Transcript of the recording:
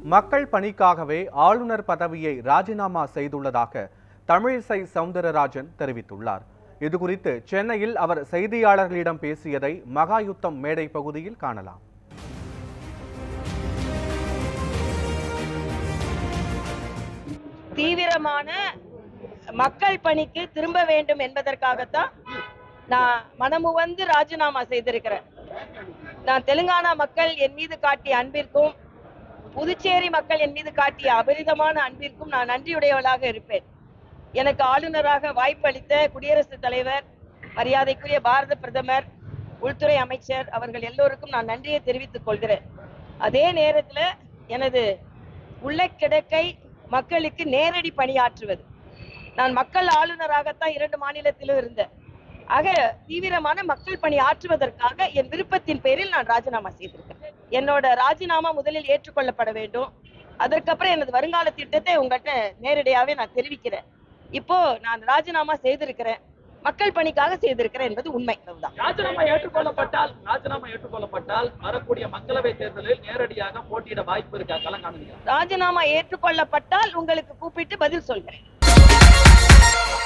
மக்கள் பணிக்காகவே ஆளுநர் பதவியை ராஜினாமா செய்துள்ளதாக தமிழிசை சவுந்தரராஜன் தெரிவித்துள்ளார். இதுகுறித்து சென்னையில் அவர் செய்தியாளர்களிடம் பேசியதை மகாயுத்தம் மேடை பகுதியில் காணலாம். தீவிரமான மக்கள் பணிக்கு திரும்ப வேண்டும் என்பதற்காகத்தான் நான் மனமுவந்து ராஜினாமா செய்திருக்கிறேன். நான் தெலுங்கானா மக்கள் என் மீது காட்டிய அன்பிற்கும் புதுச்சேரி மக்கள் என் மீது காட்டிய அபரிதமான அன்பிற்கும் நான் நன்றியுடையவளாக இருப்பேன். எனக்கு ஆளுநராக வாய்ப்பளித்த குடியரசுத் தலைவர், மரியாதைக்குரிய பாரத பிரதமர், உள்துறை அமைச்சர் அவர்கள் எல்லோருக்கும் நான் நன்றியை தெரிவித்துக் கொள்கிறேன். அதே நேரத்தில் எனது உள்ள கிடக்கை மக்களுக்கு நேரடி பணியாற்றுவது. நான் மக்கள் ஆளுநராகத்தான் 2 மாநிலத்திலும் இருந்தேன். ஆக தீவிரமான மக்கள் பணி ஆற்றுவதற்காக என் விருப்பத்தின் பேரில் நான் ராஜினாமா செய்திருக்கேன். என்னோட ராஜினாமா முதலில் ஏற்றுக்கொள்ளப்பட வேண்டும். அதற்கப்புறம் எனது வருங்கால திட்டத்தை உங்கள்கிட்ட நேரடியாகவே நான் தெரிவிக்கிறேன். இப்போ நான் ராஜினாமா செய்திருக்கிறேன், மக்கள் பணிக்காக செய்திருக்கிறேன் என்பது உண்மை. ராஜினாமா ஏற்றுக்கொள்ளப்பட்டால் வரக்கூடிய மக்களவை தேர்தலில் நேரடியாக போட்டியிட வாய்ப்பு இருக்கா? களம் காணுங்க. ராஜினாமா ஏற்றுக்கொள்ளப்பட்டால் உங்களுக்கு கூப்பிட்டு பதில் சொல்கிறேன்.